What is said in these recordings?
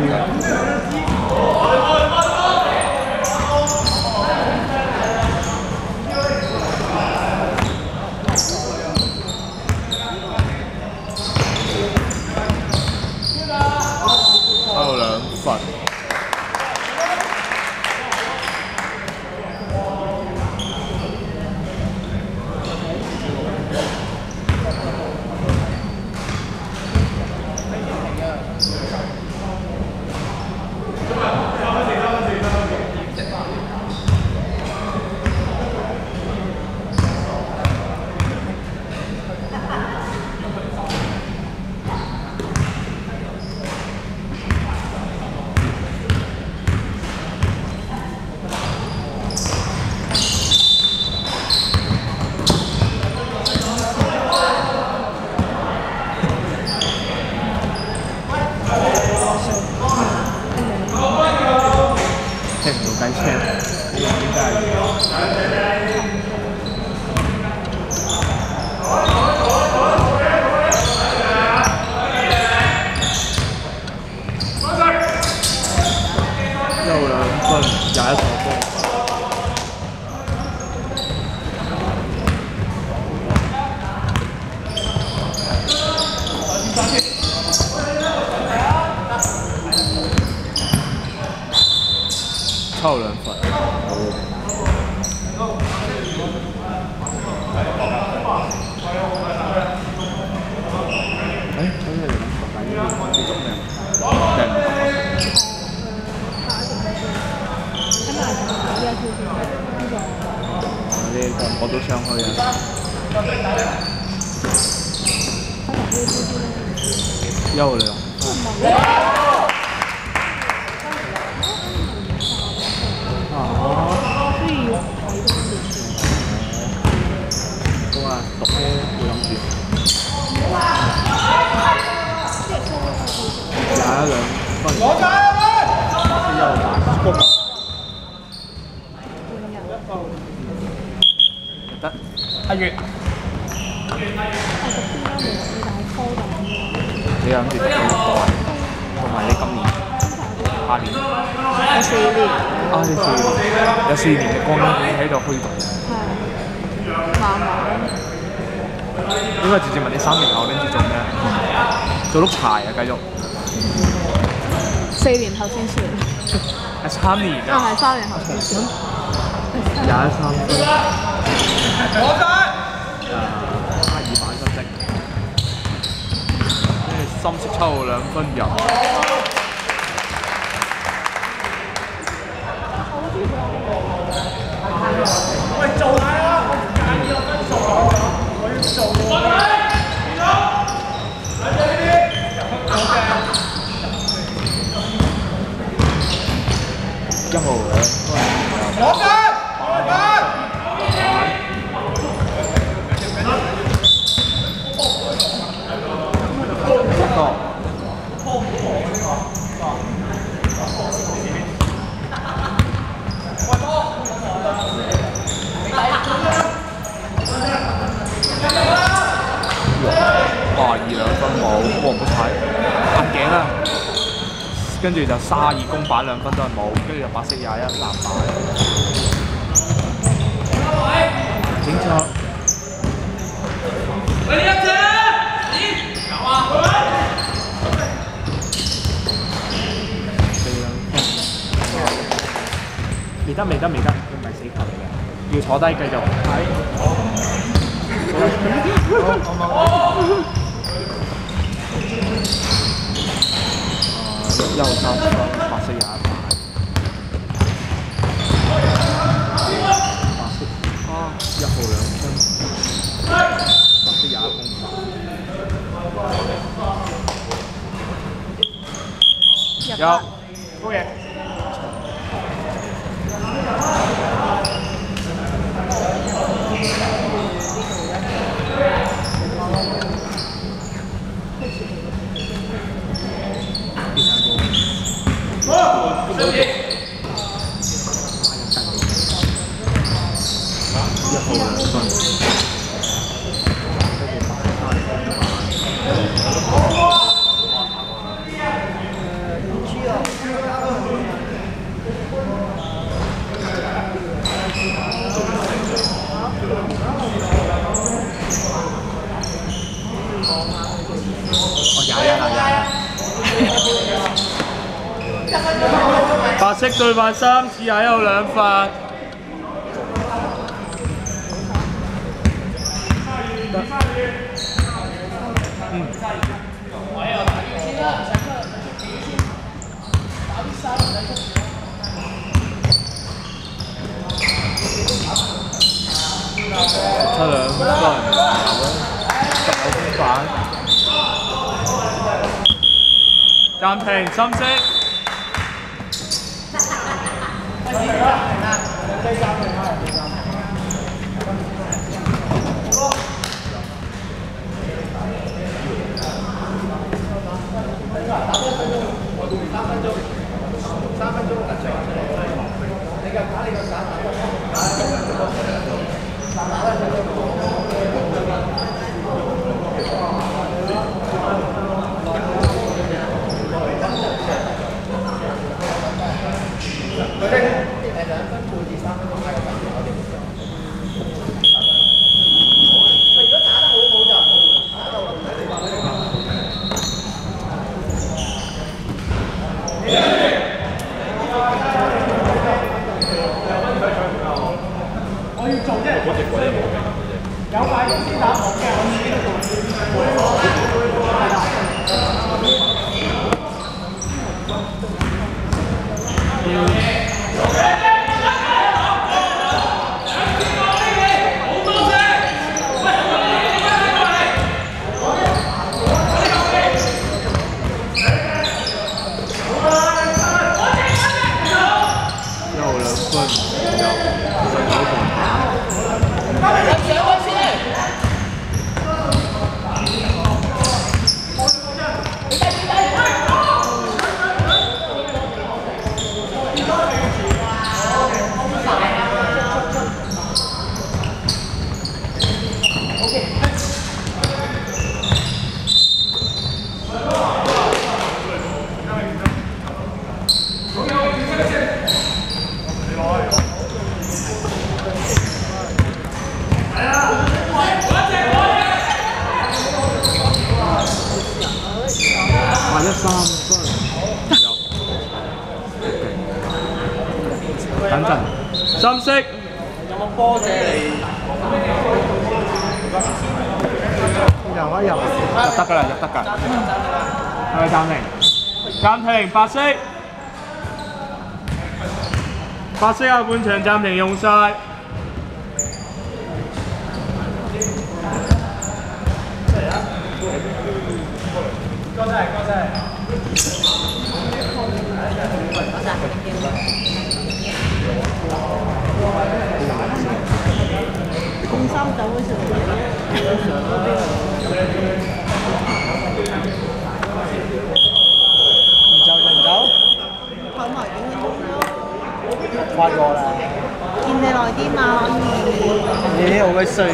抽2分。聽唔到雞聲，點解？又2分，21個波。抽2分。抽咩嚟㗎？幾種咩？定唔同你我都想去啊！休2分。我話讀咩會諗住22分。攞架啦喂！休8。得。阿月。你諗住讀幾多？同埋你今年8年。 我4年。 啊！你4年，有4年嘅光陰喺度虛度。 係。慢慢。 應該直接問你3年後跟住做咩？做碌柴啊，繼續。 4年後先算。 係3年啊！ 係3年後先算。 23分。攞分。2版分析。跟住深色抽2分入。喂，做下啦！我唔介意個分數，我要做喎。1號2分。攞分！攞分！哇！2分冇，唔好睇眼鏡啊！跟住就32公板2分都係冇，跟住就白色21籃板。警察。喂，你入場！有啊！未得，佢唔係死球嚟嘅，要坐低繼續睇。休3分，白色21板。白色1號2分，白色21公分。有，好嘢。 唔知啊。 白色對犯3次係有2罰。出2分，19分反。暫停，深色。等陣，深色。有冇波借你？入得㗎啦，入得㗎。係咪暫停？暫停，白色。白色下半場暫停用晒。 咁收走嗰時， 唔就唔走， 唞埋幾分鐘咯。 發過啦。 見你耐啲嘛， 你好鬼衰。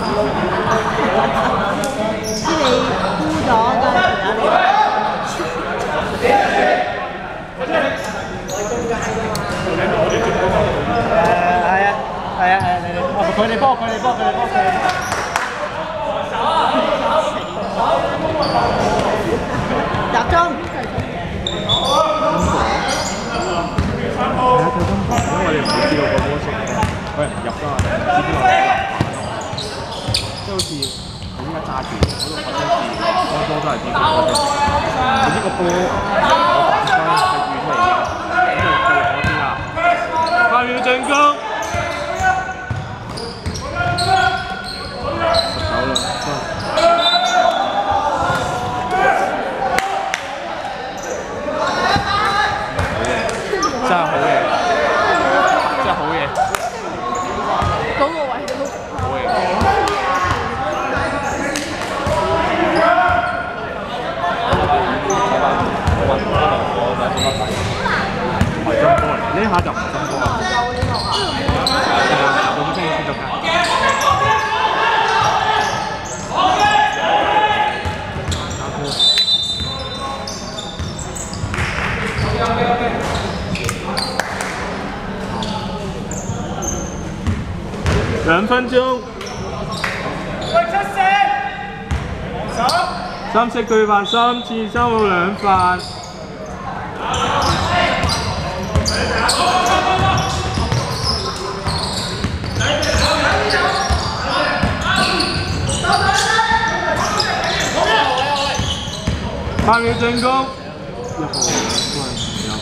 知你沽咗嗰陣時你。 佢哋波。 集中。 因為你唔會知道個波數，佢唔入㗎嘛，唔知邊個入。即係好似我依家揸住嗰度發生事，個波都係點嘅？總之個波我犯規係遠嚟嘅，咁就對我邊啊！8秒進攻。真係好嘢，真係好嘢。 嗰個位都好嘢。唔係真波嚟，呢下就唔係真波啦。冇聲先得㗎。2分鐘。深色對犯3次，收到2罰。 8秒進攻，1號有。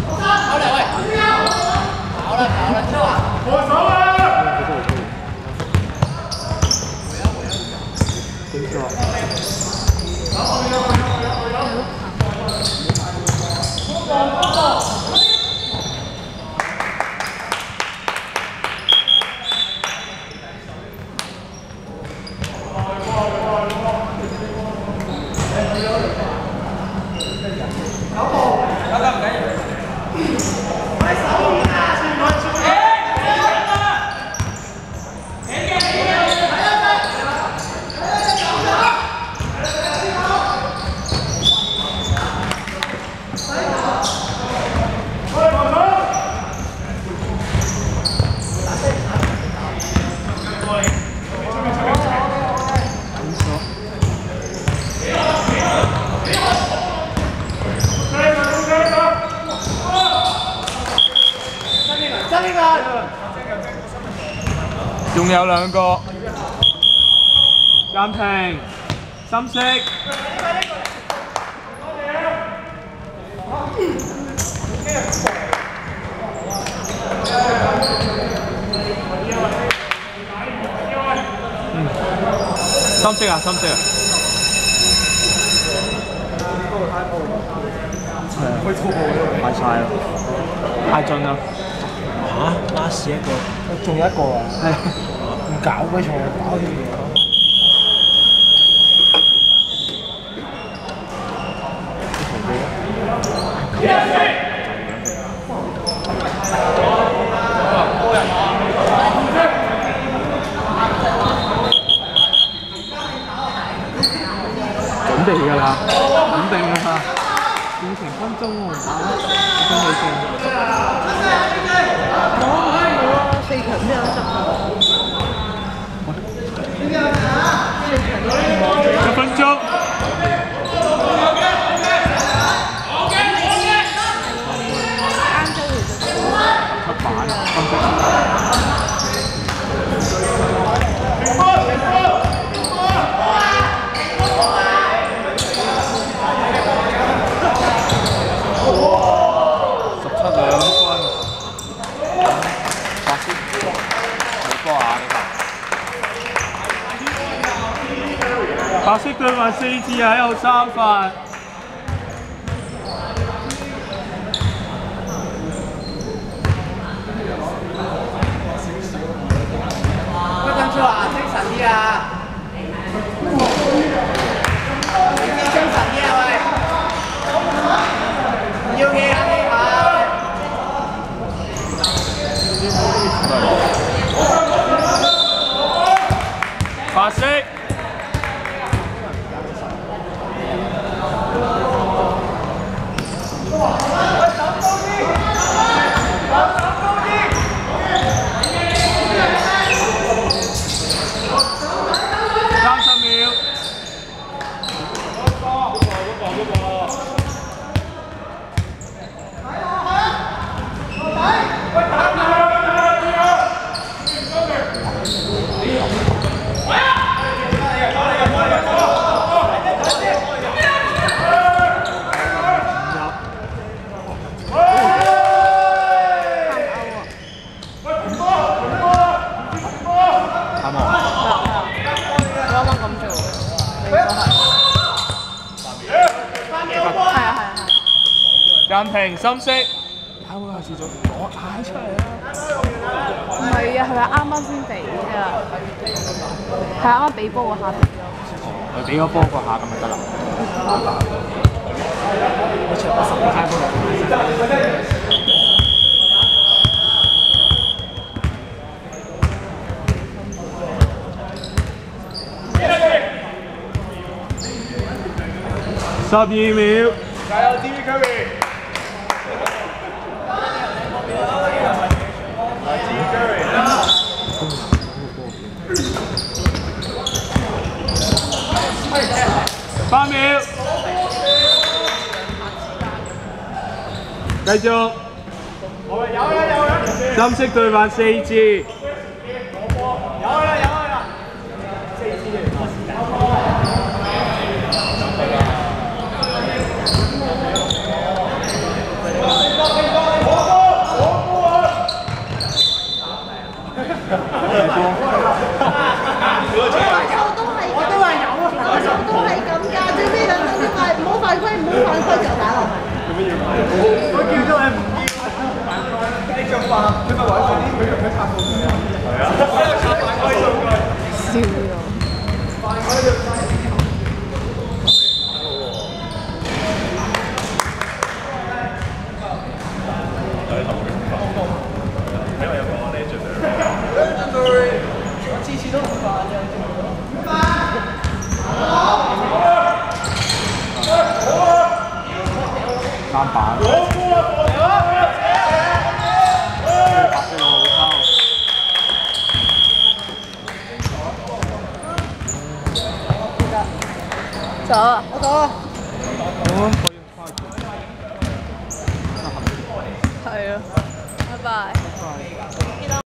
仲有2個，暫停，深色。深色啊，深色啊。太晒啦，太盡啦。 嚇！last 一個，仲有一個啊！係唔搞嘅錯，搞啲嘢。 準備㗎啦，肯定啦，要成分鐘喎，真係正。 4強都有執 1分鐘。出版，分析。白色對埋4次喺有3分。 喂，跟住話精神啲啊！精神啲啊喂！要嘢啊你下！ 白色。30秒。暫停，深色。打會下次再攞嗌出嚟啦。 唔係啊，係咪啱啱先俾啊？係啱啱俾波嗰下。 佢俾咗波嗰下咁咪得啦。12秒。加油 ，TV Curry！ 8秒，繼續。深色對話4次。 笑咗。 籃板。 走啊！我走啊！係啊，拜拜。